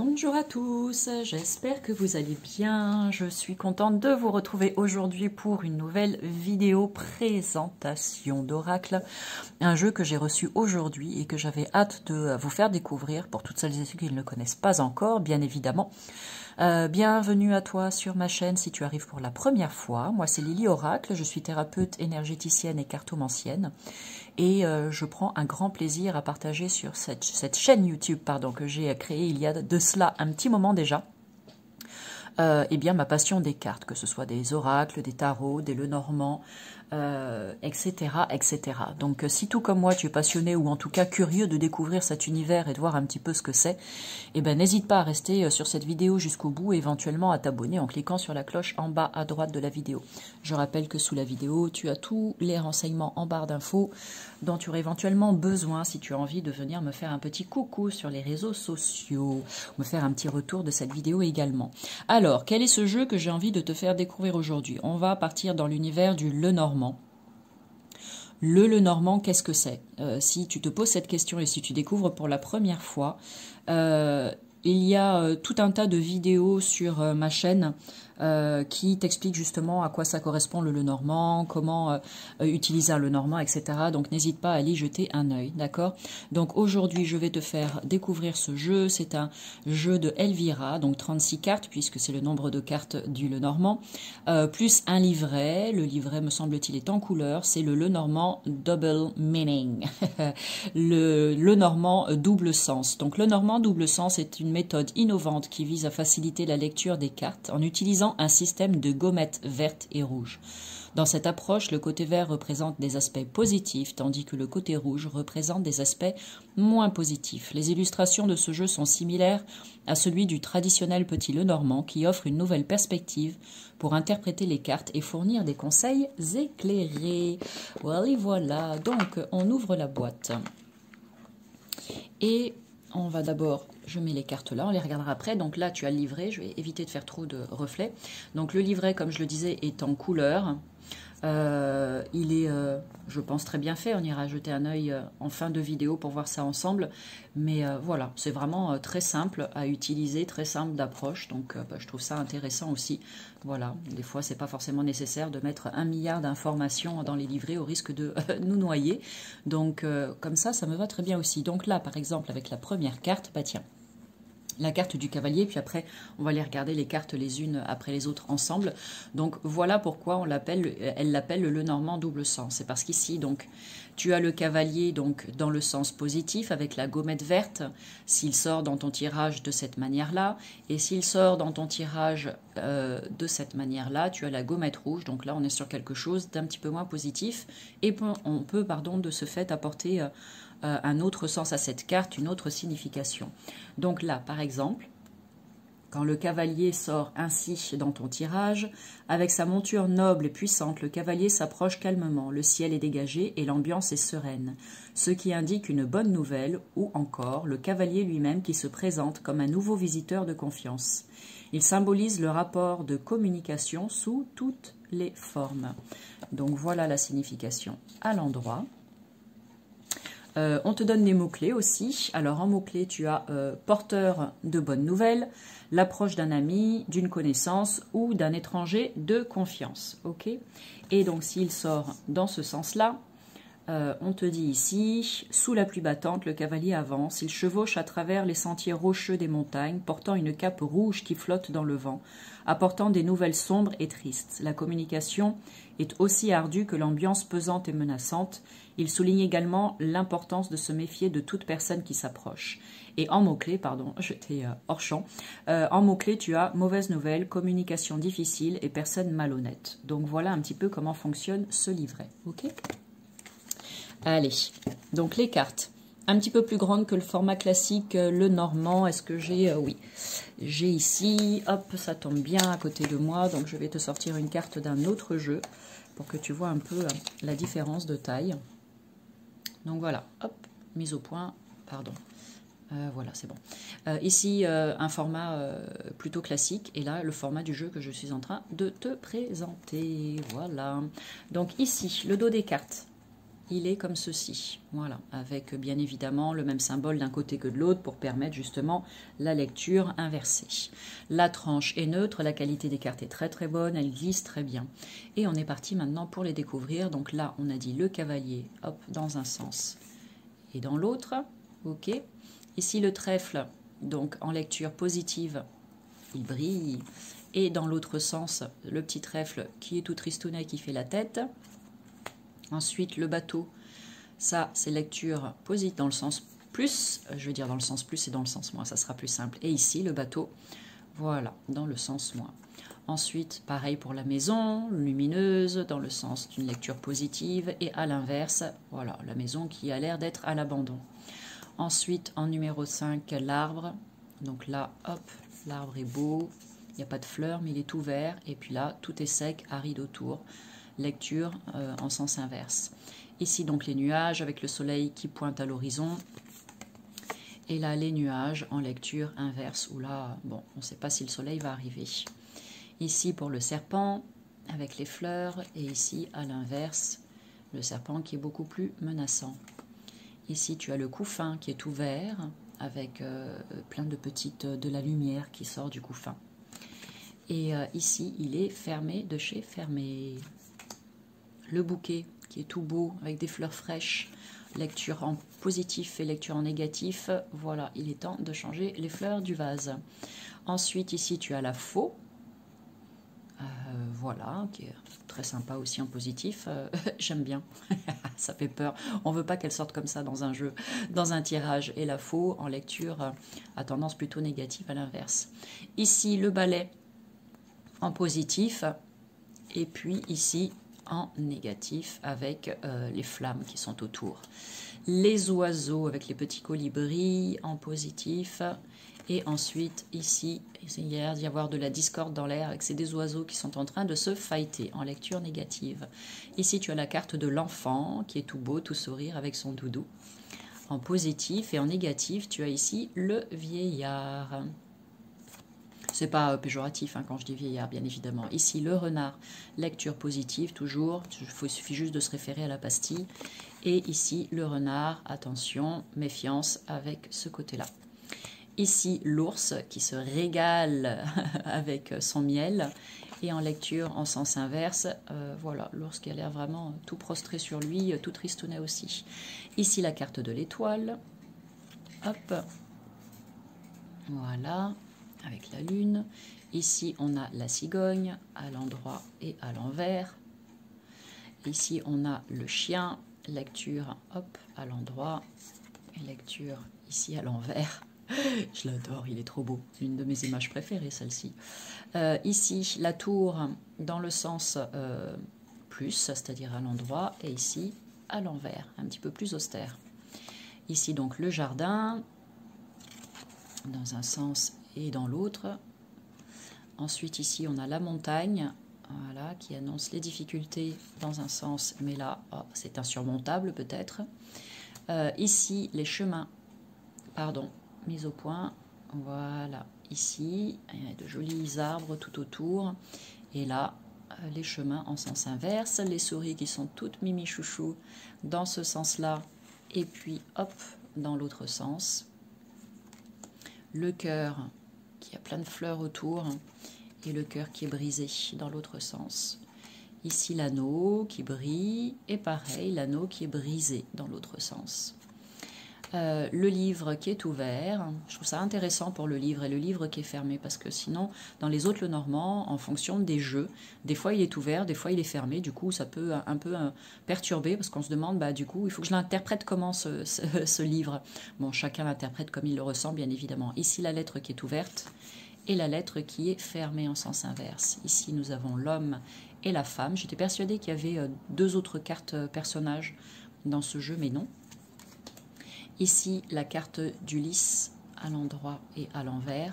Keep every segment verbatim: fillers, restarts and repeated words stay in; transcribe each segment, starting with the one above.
Bonjour à tous, j'espère que vous allez bien. Je suis contente de vous retrouver aujourd'hui pour une nouvelle vidéo présentation d'Oracle, un jeu que j'ai reçu aujourd'hui et que j'avais hâte de vous faire découvrir pour toutes celles et ceux qui ne le connaissent pas encore, bien évidemment. Euh, bienvenue à toi sur ma chaîne si tu arrives pour la première fois. Moi c'est Lily Oracle, je suis thérapeute énergéticienne et cartomancienne et euh, je prends un grand plaisir à partager sur cette, cette chaîne YouTube pardon, que j'ai créée il y a de cela un petit moment déjà. Euh, eh bien ma passion des cartes, que ce soit des oracles, des tarots, des Lenormand, euh, et cetera, et cetera. Donc si tout comme moi tu es passionné ou en tout cas curieux de découvrir cet univers et de voir un petit peu ce que c'est, eh ben n'hésite pas à rester sur cette vidéo jusqu'au bout et éventuellement à t'abonner en cliquant sur la cloche en bas à droite de la vidéo. Je rappelle que sous la vidéo tu as tous les renseignements en barre d'infos dont tu aurais éventuellement besoin si tu as envie de venir me faire un petit coucou sur les réseaux sociaux, me faire un petit retour de cette vidéo également. Alors, quel est ce jeu que j'ai envie de te faire découvrir aujourd'hui? On va partir dans l'univers du Lenormand. Le Lenormand, qu'est-ce que c'est? euh, Si tu te poses cette question et si tu découvres pour la première fois, euh, il y a euh, tout un tas de vidéos sur euh, ma chaîne euh, qui t'expliquent justement à quoi ça correspond le Lenormand, comment euh, utiliser un Lenormand, et cetera. Donc n'hésite pas à aller jeter un œil, d'accord? Donc aujourd'hui, je vais te faire découvrir ce jeu. C'est un jeu de Elvira, donc trente-six cartes, puisque c'est le nombre de cartes du Lenormand, euh, plus un livret. Le livret, me semble-t-il, est en couleur. C'est le Lenormand Double Meaning, le Lenormand double sens. Donc Lenormand double sens est une méthode innovante qui vise à faciliter la lecture des cartes en utilisant un système de gommettes vertes et rouges. Dans cette approche, le côté vert représente des aspects positifs, tandis que le côté rouge représente des aspects moins positifs. Les illustrations de ce jeu sont similaires à celui du traditionnel petit Lenormand, qui offre une nouvelle perspective pour interpréter les cartes et fournir des conseils éclairés. Voilà, et voilà. Donc, on ouvre la boîte. Et on va d'abord, je mets les cartes là, on les regardera après. Donc là, tu as le livret, je vais éviter de faire trop de reflets. Donc le livret, comme je le disais, est en couleur. Euh, il est, euh, je pense, très bien fait. On ira jeter un œil euh, en fin de vidéo pour voir ça ensemble. Mais euh, voilà, c'est vraiment euh, très simple à utiliser, très simple d'approche. Donc euh, bah, je trouve ça intéressant aussi. Voilà, des fois, c'est pas forcément nécessaire de mettre un milliard d'informations dans les livrets au risque de euh, nous noyer. Donc euh, comme ça, ça me va très bien aussi. Donc là, par exemple, avec la première carte, bah tiens, la carte du cavalier, puis après on va les regarder les cartes les unes après les autres ensemble. Donc voilà pourquoi on l'appelle, elle l'appelle le Lenormand double sens. C'est parce qu'ici donc tu as le cavalier donc dans le sens positif avec la gommette verte s'il sort dans ton tirage de cette manière-là, et s'il sort dans ton tirage euh, de cette manière-là, tu as la gommette rouge. Donc là on est sur quelque chose d'un petit peu moins positif et on peut pardon de ce fait apporter euh, Euh, un autre sens à cette carte, une autre signification. Donc là, par exemple, quand le cavalier sort ainsi dans ton tirage, avec sa monture noble et puissante, le cavalier s'approche calmement, le ciel est dégagé et l'ambiance est sereine, ce qui indique une bonne nouvelle, ou encore le cavalier lui-même qui se présente comme un nouveau visiteur de confiance. Il symbolise le rapport de communication sous toutes les formes. Donc voilà la signification à l'endroit. Euh, on te donne des mots-clés aussi. Alors en mots-clés, tu as euh, porteur de bonnes nouvelles, l'approche d'un ami, d'une connaissance ou d'un étranger de confiance. Ok. Et donc s'il sort dans ce sens-là, euh, on te dit ici, sous la pluie battante, le cavalier avance, il chevauche à travers les sentiers rocheux des montagnes, portant une cape rouge qui flotte dans le vent, apportant des nouvelles sombres et tristes. La communication est aussi ardue que l'ambiance pesante et menaçante. Il souligne également l'importance de se méfier de toute personne qui s'approche. Et en mots-clés, pardon, j'étais euh, hors champ, euh, en mots-clés, tu as mauvaise nouvelle, communication difficile et personne malhonnête. Donc voilà un petit peu comment fonctionne ce livret. Ok ? Allez, donc les cartes. Un petit peu plus grandes que le format classique, euh, le Normand. Est-ce que j'ai... Euh, oui, j'ai ici, hop, ça tombe bien à côté de moi. Donc je vais te sortir une carte d'un autre jeu pour que tu vois un peu euh, la différence de taille. Donc voilà, hop, mise au point, pardon. Euh, voilà, c'est bon. Euh, ici, euh, un format euh, plutôt classique. Et là, le format du jeu que je suis en train de te présenter. Voilà. Donc ici, le dos des cartes. il est comme ceci, voilà, avec bien évidemment le même symbole d'un côté que de l'autre pour permettre justement la lecture inversée. La tranche est neutre, la qualité des cartes est très très bonne, elle glisse très bien. Et on est parti maintenant pour les découvrir. Donc là, on a dit le cavalier, hop, dans un sens et dans l'autre, ok. Ici le trèfle, donc en lecture positive, il brille. Et dans l'autre sens, le petit trèfle qui est tout tristounet, qui fait la tête. Ensuite, le bateau, ça, c'est lecture positive dans le sens plus. Je veux dire dans le sens plus et dans le sens moins, ça sera plus simple. Et ici, le bateau, voilà, dans le sens moins. Ensuite, pareil pour la maison, lumineuse, dans le sens d'une lecture positive. Et à l'inverse, voilà, la maison qui a l'air d'être à l'abandon. Ensuite, en numéro cinq, l'arbre. Donc là, hop, l'arbre est beau. Il n'y a pas de fleurs, mais il est tout vert. Et puis là, tout est sec, aride autour. Lecture euh, en sens inverse. Ici donc les nuages avec le soleil qui pointe à l'horizon. Et là les nuages en lecture inverse où là, bon, on ne sait pas si le soleil va arriver. Ici pour le serpent avec les fleurs et ici à l'inverse le serpent qui est beaucoup plus menaçant. Ici tu as le couffin qui est tout vert avec euh, plein de petites de la lumière qui sort du couffin. Et euh, ici il est fermé de chez fermé. Le bouquet qui est tout beau avec des fleurs fraîches, lecture en positif et lecture en négatif. Voilà, il est temps de changer les fleurs du vase. Ensuite, ici, tu as la faux. Euh, voilà, qui est très sympa aussi en positif. Euh, J'aime bien, ça fait peur. On ne veut pas qu'elle sorte comme ça dans un jeu, dans un tirage. Et la faux en lecture a tendance plutôt négative à l'inverse. Ici, le balai en positif. Et puis ici, en négatif avec euh, les flammes qui sont autour. Les oiseaux avec les petits colibris en positif. Et ensuite, ici, il y a l'air d'y avoir de la discorde dans l'air avec ces des oiseaux qui sont en train de se fighter en lecture négative. Ici, tu as la carte de l'enfant qui est tout beau, tout sourire avec son doudou. En positif et en négatif, tu as ici le vieillard. C'est pas péjoratif hein, quand je dis vieillard, bien évidemment. Ici, le renard, lecture positive, toujours. Il suffit juste de se référer à la pastille. Et ici, le renard, attention, méfiance avec ce côté-là. Ici, l'ours qui se régale avec son miel. Et en lecture en sens inverse, euh, voilà, l'ours qui a l'air vraiment tout prostré sur lui, tout tristounet aussi. Ici, la carte de l'étoile. Hop. Voilà. Avec la lune. Ici, on a la cigogne à l'endroit et à l'envers. Ici, on a le chien, lecture, hop, à l'endroit, et lecture ici à l'envers. Je l'adore, il est trop beau. C'est une de mes images préférées, celle-ci. Euh, ici, la tour dans le sens euh, plus, c'est-à-dire à l'endroit, et ici, à l'envers, un petit peu plus austère. Ici, donc, le jardin, dans un sens et dans l'autre. Ensuite, ici, on a la montagne, voilà, qui annonce les difficultés dans un sens, mais là, oh, c'est insurmontable peut-être. Euh, ici, les chemins, pardon, mis au point, voilà, ici, il y a de jolis arbres tout autour, et là, euh, les chemins en sens inverse, les souris qui sont toutes mimi chouchou dans ce sens-là, et puis, hop, dans l'autre sens. Le cœur, qui a plein de fleurs autour, et le cœur qui est brisé dans l'autre sens. Ici, l'anneau qui brille, et pareil, l'anneau qui est brisé dans l'autre sens. Euh, le livre qui est ouvert, je trouve ça intéressant pour le livre, et le livre qui est fermé, parce que sinon, dans les autres Lenormand, en fonction des jeux, des fois il est ouvert, des fois il est fermé, du coup ça peut un peu euh, perturber, parce qu'on se demande, bah du coup, il faut que je l'interprète comment ce, ce, ce livre. Bon, chacun l'interprète comme il le ressent, bien évidemment. Ici, la lettre qui est ouverte, et la lettre qui est fermée en sens inverse. Ici, nous avons l'homme et la femme. J'étais persuadée qu'il y avait deux autres cartes personnages dans ce jeu, mais non. Ici, la carte d'Ulysse à l'endroit et à l'envers.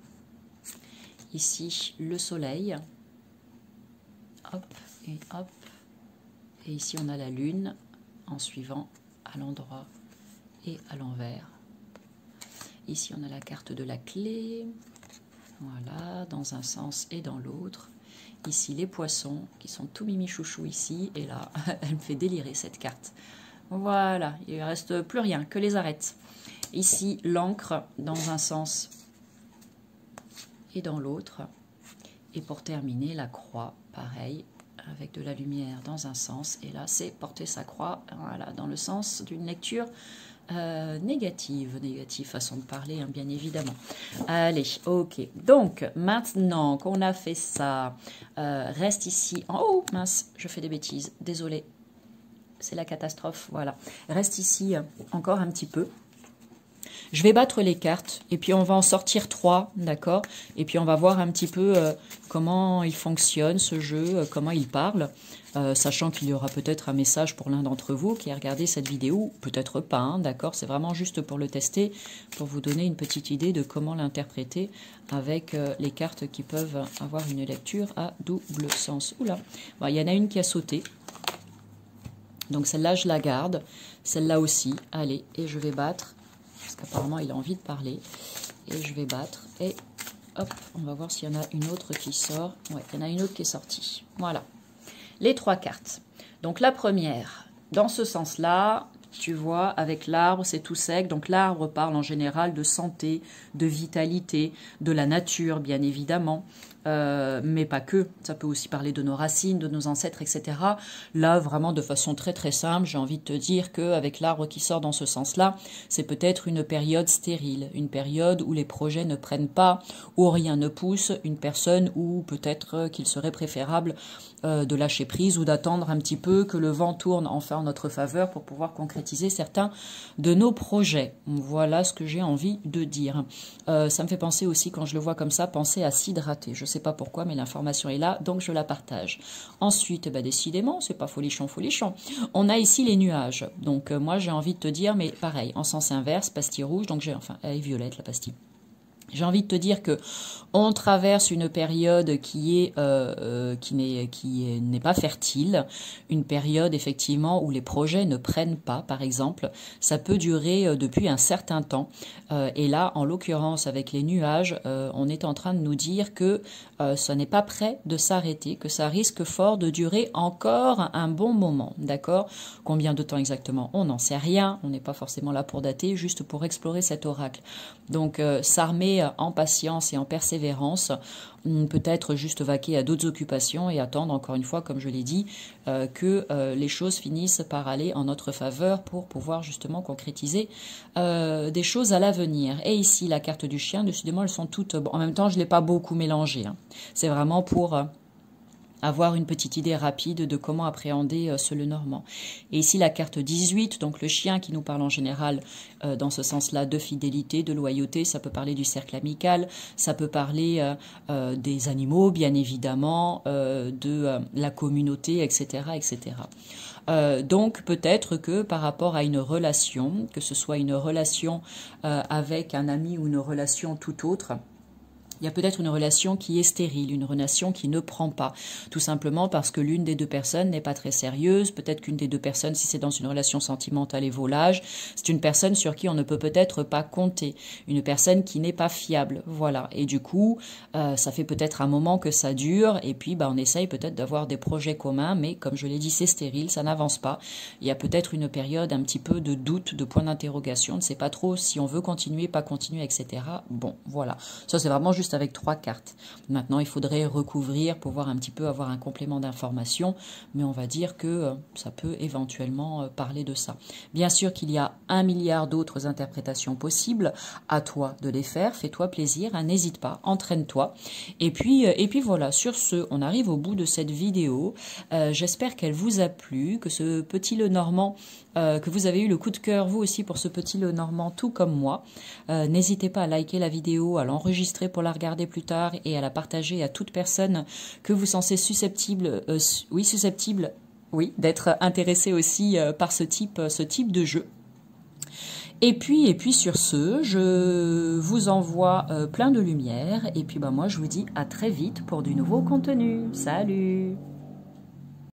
Ici, le soleil. Hop et hop. Et ici, on a la lune en suivant à l'endroit et à l'envers. Ici, on a la carte de la clé. Voilà, dans un sens et dans l'autre. Ici, les poissons qui sont tout mimi chouchou ici. Et là, elle me fait délirer cette carte. Voilà, il ne reste plus rien, que les arêtes. Ici, l'encre dans un sens et dans l'autre. Et pour terminer, la croix, pareil, avec de la lumière dans un sens. Et là, c'est porter sa croix, voilà, dans le sens d'une lecture euh, négative. Négative façon de parler, hein, bien évidemment. Allez, ok. Donc, maintenant qu'on a fait ça, euh, reste ici. Oh, mince, je fais des bêtises. Désolée. C'est la catastrophe, voilà. Reste ici euh, encore un petit peu. Je vais battre les cartes et puis on va en sortir trois, d'accord? Et puis on va voir un petit peu euh, comment il fonctionne ce jeu, euh, comment il parle, euh, sachant qu'il y aura peut-être un message pour l'un d'entre vous qui a regardé cette vidéo, peut-être pas, hein, d'accord? C'est vraiment juste pour le tester, pour vous donner une petite idée de comment l'interpréter avec euh, les cartes qui peuvent avoir une lecture à double sens. Oula, bon, il y en a une qui a sauté. Donc celle-là, je la garde. Celle-là aussi. Allez, et je vais battre. Parce qu'apparemment, il a envie de parler. Et je vais battre. Et hop, on va voir s'il y en a une autre qui sort. Ouais, il y en a une autre qui est sortie. Voilà. Les trois cartes. Donc la première, dans ce sens-là, tu vois, avec l'arbre, c'est tout sec. Donc l'arbre parle en général de santé, de vitalité, de la nature, bien évidemment. Euh, mais pas que, ça peut aussi parler de nos racines, de nos ancêtres, et cetera. Là, vraiment de façon très très simple, j'ai envie de te dire qu'avec l'arbre qui sort dans ce sens-là, c'est peut-être une période stérile, une période où les projets ne prennent pas, où rien ne pousse, une personne où peut-être qu'il serait préférable euh, de lâcher prise ou d'attendre un petit peu que le vent tourne enfin en notre faveur pour pouvoir concrétiser certains de nos projets. Voilà ce que j'ai envie de dire. Euh, ça me fait penser aussi, quand je le vois comme ça, penser à s'hydrater. Je sais pas pourquoi, mais l'information est là, donc je la partage. Ensuite, bah, décidément, c'est pas folichon, folichon. On a ici les nuages. Donc euh, moi, j'ai envie de te dire, mais pareil, en sens inverse, pastille rouge, donc j'ai, enfin, elle est violette la pastille. J'ai envie de te dire que on traverse une période qui est euh, euh, qui n'est qui n'est pas fertile, une période effectivement où les projets ne prennent pas, par exemple. Ça peut durer euh, depuis un certain temps. Euh, et là, en l'occurrence, avec les nuages, euh, on est en train de nous dire que euh, ça n'est pas prêt de s'arrêter, que ça risque fort de durer encore un bon moment. D'accord? Combien de temps exactement? On n'en sait rien. On n'est pas forcément là pour dater, juste pour explorer cet oracle. Donc, euh, s'armer en patience et en persévérance, peut-être juste vaquer à d'autres occupations et attendre, encore une fois, comme je l'ai dit, euh, que euh, les choses finissent par aller en notre faveur pour pouvoir justement concrétiser euh, des choses à l'avenir. Et ici, la carte du chien, décidément, elles sont toutes... Bon, en même temps, je ne l'ai pas beaucoup mélangé. Hein. C'est vraiment pour... Euh, avoir une petite idée rapide de comment appréhender euh, ce Lenormand. Et ici, la carte dix-huit, donc le chien qui nous parle en général euh, dans ce sens-là de fidélité, de loyauté, ça peut parler du cercle amical, ça peut parler euh, euh, des animaux, bien évidemment, euh, de euh, la communauté, et cetera, et cetera. Euh, donc peut-être que par rapport à une relation, que ce soit une relation euh, avec un ami ou une relation tout autre, il y a peut-être une relation qui est stérile, une relation qui ne prend pas, tout simplement parce que l'une des deux personnes n'est pas très sérieuse. Peut-être qu'une des deux personnes, si c'est dans une relation sentimentale et volage, c'est une personne sur qui on ne peut peut-être pas compter, une personne qui n'est pas fiable, voilà. Et du coup, euh, ça fait peut-être un moment que ça dure, et puis bah, on essaye peut-être d'avoir des projets communs, mais comme je l'ai dit, c'est stérile, ça n'avance pas. Il y a peut-être une période un petit peu de doute, de point d'interrogation, on ne sait pas trop si on veut continuer, pas continuer, et cetera. Bon, voilà. Ça, c'est vraiment juste avec trois cartes. Maintenant, il faudrait recouvrir pour voir un petit peu, avoir un complément d'information, mais on va dire que euh, ça peut éventuellement euh, parler de ça. Bien sûr qu'il y a un milliard d'autres interprétations possibles, à toi de les faire, fais-toi plaisir, hein, n'hésite pas, entraîne-toi. Et puis, euh, et puis voilà, sur ce, on arrive au bout de cette vidéo. Euh, J'espère qu'elle vous a plu, que ce petit Lenormand, euh, que vous avez eu le coup de cœur, vous aussi, pour ce petit Lenormand, tout comme moi. Euh, n'hésitez pas à liker la vidéo, à l'enregistrer pour la regarder plus tard et à la partager à toute personne que vous sentez susceptible, euh, oui, susceptible, oui, d'être intéressé aussi euh, par ce type, ce type de jeu. Et puis, et puis sur ce, je vous envoie euh, plein de lumière et puis bah, moi je vous dis à très vite pour du nouveau contenu. Salut!